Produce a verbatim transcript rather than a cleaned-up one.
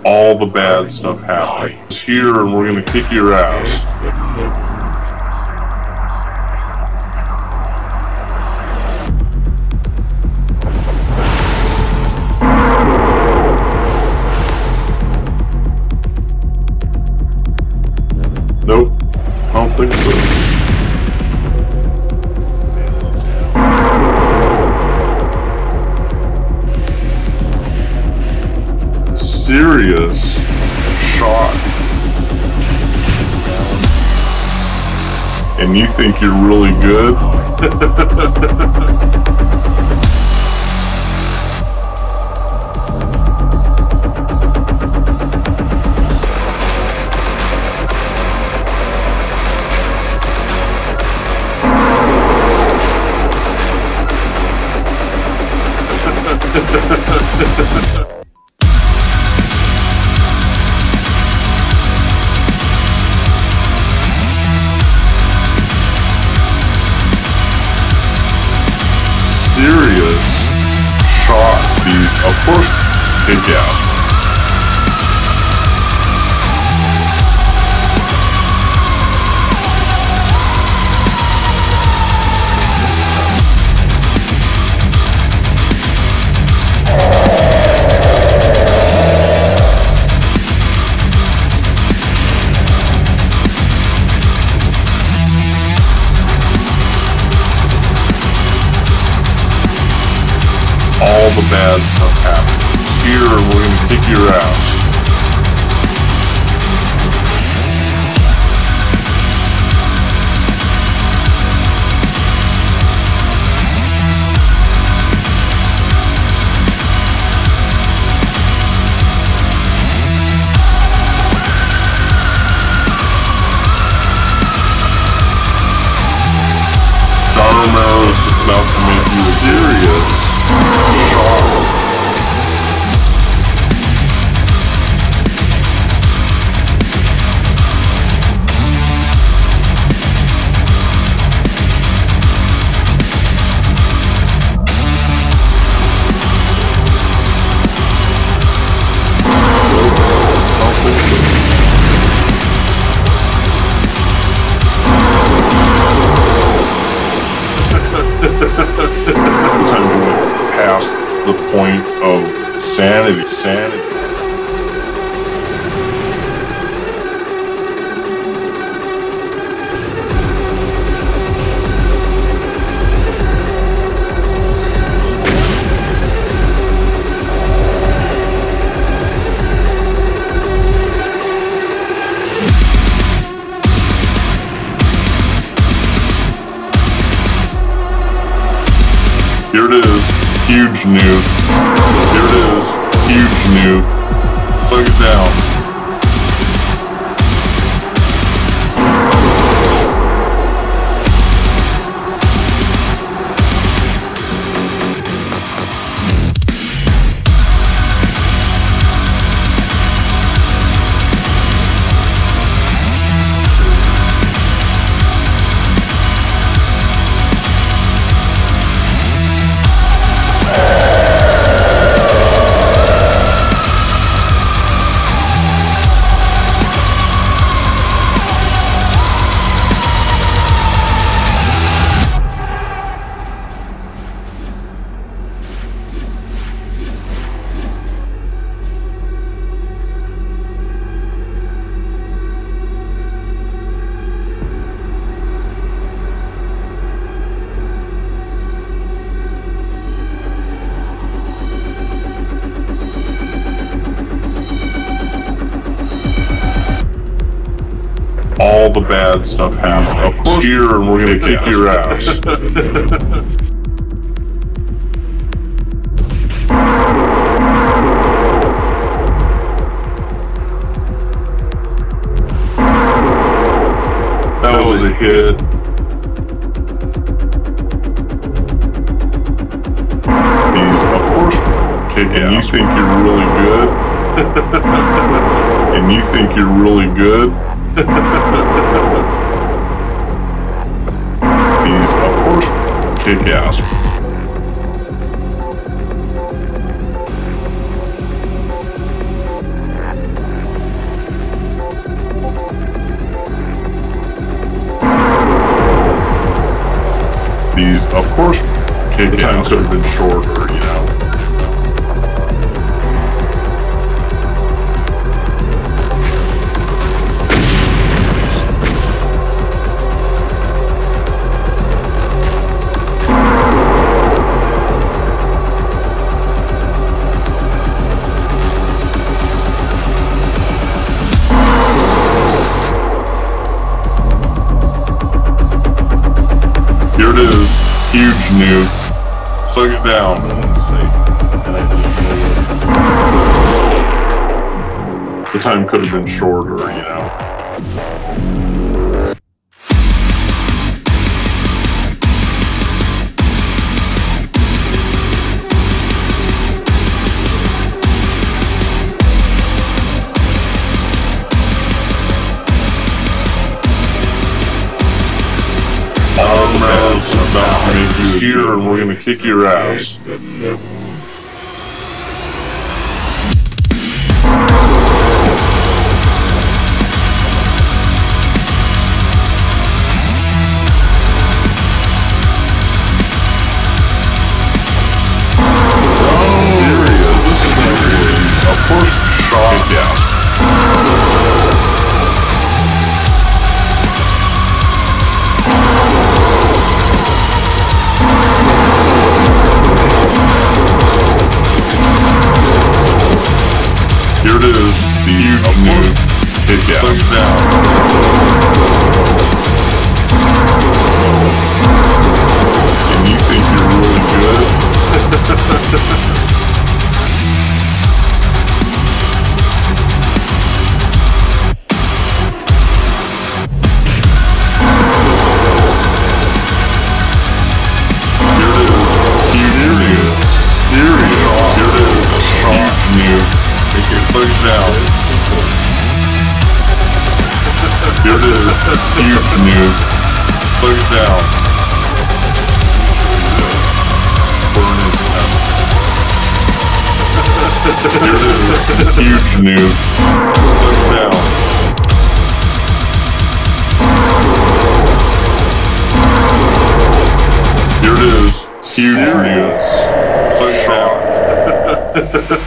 all the bad stuff happening. It's here and we're gonna kick your ass. Nope, I don't think so. Serious shot. And you think you're really good? Serious shot. These, of course, kick ass. All the bad stuff happens. Here, and we're gonna kick your ass. Don Romero's about to make you serious. Time to look past the point of sanity, sanity. Here it is, huge nuke. Here it is, huge nuke. Plug it down. All the bad stuff happens. Of course, here, and we're gonna kick your ass. That was a hit. He's, of course, kicking. And you think you're really good? And you think you're really good? He's, of course, kick ass. Of course, the time could have been shorter, you know. Here it is, huge nuke. Suck it down. The time could have been shorter, you know. Our man's about to make you here, and we're gonna kick your ass. Here it is, the huge nuke. Hit gas down. And you think you're really good? Here it is, huge nuke. Serious. Here it is, a huge nuke. Make it push down. Here it is, huge nuke. Push down. Burn it down. Here it is, huge nuke. Push down. Here it is, huge nuke. Push down.